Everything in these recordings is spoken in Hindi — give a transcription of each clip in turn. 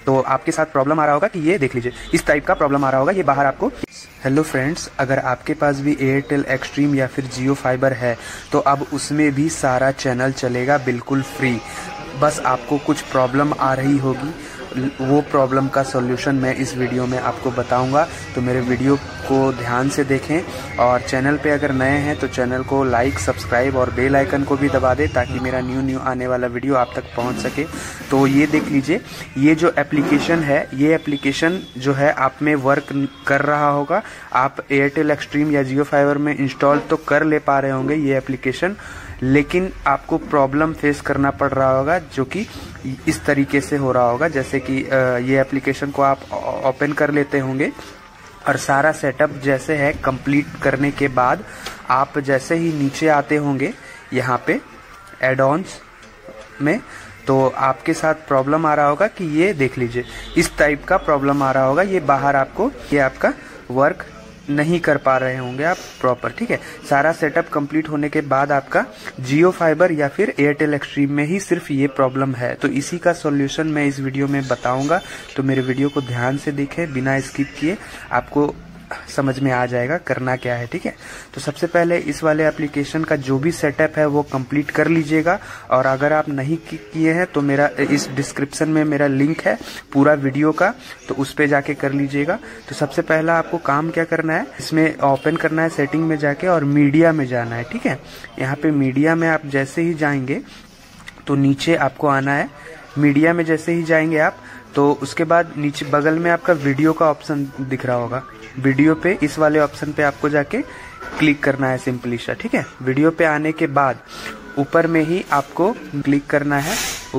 तो आपके साथ प्रॉब्लम आ रहा होगा कि ये देख लीजिए, इस टाइप का प्रॉब्लम आ रहा होगा, ये बाहर आपको। हेलो फ्रेंड्स, अगर आपके पास भी एयरटेल एक्सट्रीम या फिर जियो फाइबर है तो अब उसमें भी सारा चैनल चलेगा बिल्कुल फ्री। बस आपको कुछ प्रॉब्लम आ रही होगी, वो प्रॉब्लम का सॉल्यूशन मैं इस वीडियो में आपको बताऊंगा। तो मेरे वीडियो को ध्यान से देखें और चैनल पे अगर नए हैं तो चैनल को लाइक, सब्सक्राइब और बेल आइकन को भी दबा दें ताकि मेरा न्यू आने वाला वीडियो आप तक पहुंच सके। तो ये देख लीजिए, ये जो एप्लीकेशन है, ये एप्लीकेशन जो है आप में वर्क कर रहा होगा। आप एयरटेल एक्सट्रीम या जियो फाइबर में इंस्टॉल तो कर ले पा रहे होंगे ये एप्लीकेशन, लेकिन आपको प्रॉब्लम फेस करना पड़ रहा होगा जो कि इस तरीके से हो रहा होगा। जैसे कि ये एप्लीकेशन को आप ओपन कर लेते होंगे और सारा सेटअप जैसे है कंप्लीट करने के बाद आप जैसे ही नीचे आते होंगे यहाँ पे एड ऑन्स में, तो आपके साथ प्रॉब्लम आ रहा होगा कि ये देख लीजिए, इस टाइप का प्रॉब्लम आ रहा होगा। ये बाहर आपको, ये आपका वर्क नहीं कर पा रहे होंगे आप प्रॉपर, ठीक है। सारा सेटअप कंप्लीट होने के बाद आपका जियो फाइबर या फिर एयरटेल एक्सट्रीम में ही सिर्फ ये प्रॉब्लम है। तो इसी का सॉल्यूशन मैं इस वीडियो में बताऊंगा, तो मेरे वीडियो को ध्यान से देखें बिना स्किप किए, आपको समझ में आ जाएगा करना क्या है, ठीक है। तो सबसे पहले इस वाले एप्लीकेशन का जो भी सेटअप है वो कंप्लीट कर लीजिएगा, और अगर आप नहीं किए हैं तो मेरा इस डिस्क्रिप्शन में मेरा लिंक है पूरा वीडियो का, तो उस पे जाके कर लीजिएगा। तो सबसे पहला आपको काम क्या करना है, इसमें ओपन करना है सेटिंग में जाके और मीडिया में जाना है, ठीक है। यहाँ पे मीडिया में आप जैसे ही जाएंगे तो नीचे आपको आना है। मीडिया में जैसे ही जाएंगे आप तो उसके बाद नीचे बगल में आपका वीडियो का ऑप्शन दिख रहा होगा। वीडियो पे, इस वाले ऑप्शन पे आपको जाके क्लिक करना है सिंपली सा, ठीक है। वीडियो पे आने के बाद ऊपर में ही आपको क्लिक करना है।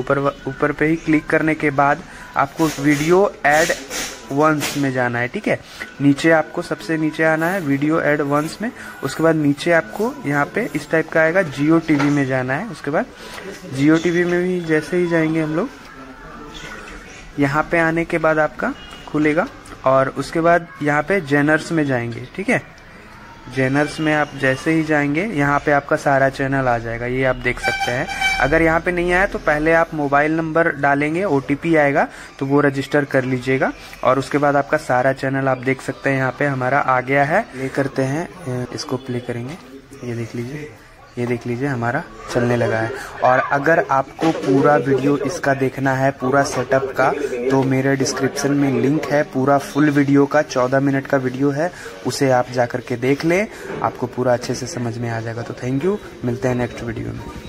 ऊपर पे ही क्लिक करने के बाद आपको वीडियो एड वंस में जाना है, ठीक है। नीचे आपको सबसे नीचे आना है वीडियो एड वंस में। उसके बाद नीचे आपको यहाँ पे इस टाइप का आएगा, जियो टीवी में जाना है। उसके बाद जियो टीवी में भी जैसे ही जाएंगे हम लोग, यहाँ पे आने के बाद आपका खुलेगा और उसके बाद यहाँ पे जेनर्स में जाएंगे, ठीक है। जेनर्स में आप जैसे ही जाएंगे यहाँ पे आपका सारा चैनल आ जाएगा, ये आप देख सकते हैं। अगर यहाँ पे नहीं आया तो पहले आप मोबाइल नंबर डालेंगे, OTP आएगा तो वो रजिस्टर कर लीजिएगा, और उसके बाद आपका सारा चैनल आप देख सकते हैं यहाँ पे हमारा आ गया है। प्ले करते हैं, इसको प्ले करेंगे, ये देख लीजिए, ये देख लीजिए हमारा चलने लगा है। और अगर आपको पूरा वीडियो इसका देखना है, पूरा सेटअप का, तो मेरे डिस्क्रिप्शन में लिंक है पूरा फुल वीडियो का, 14 मिनट का वीडियो है, उसे आप जा करके देख लें, आपको पूरा अच्छे से समझ में आ जाएगा। तो थैंक यू, मिलते हैं नेक्स्ट वीडियो में।